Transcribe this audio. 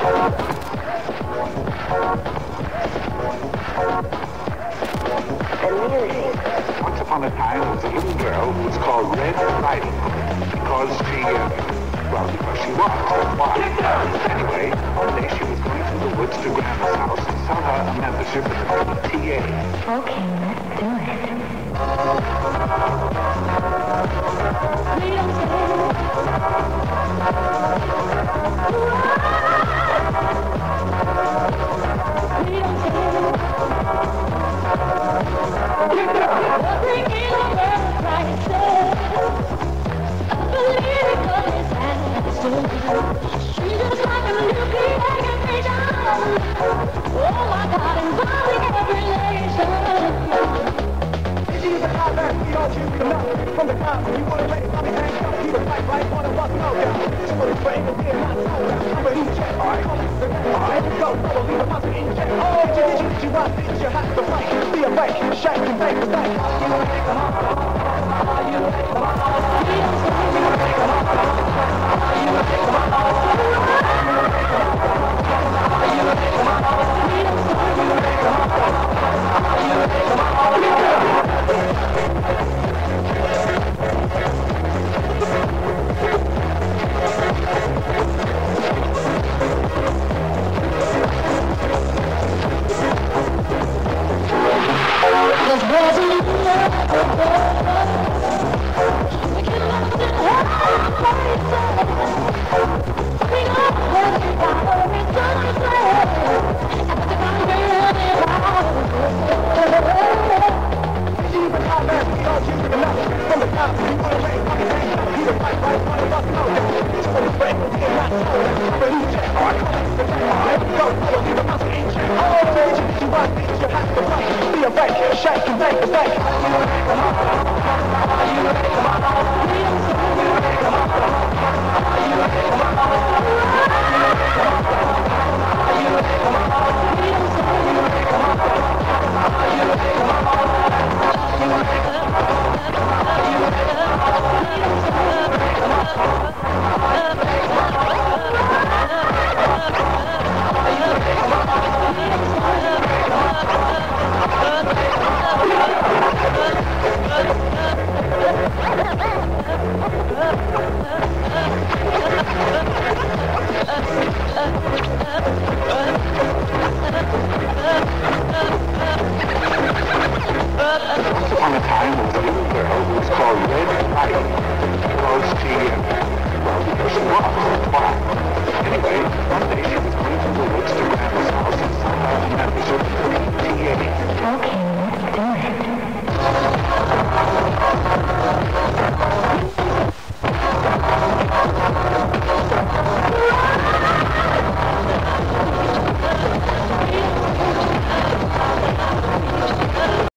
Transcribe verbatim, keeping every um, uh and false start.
Once upon a time, there was a little girl who was called Red Riding Hood because she, uh, well, because she was, that's why. Anyway, one day she was going through the woods to Grandma's house and saw her a membership in the P T A. Okay, let's do it. Oh my God, involving every nation. She's a hot man, we all choose to know. From the time when you wanna play, mommy ain't gonna keep it right, right, one of us know down. This one is for England, not so down. I'm a new check, alright, come on, let me go, follow me, the monster in check. Oh, did you, did you, did you, did you have to fight? Be awake, shake and bake the night. You wanna make a hard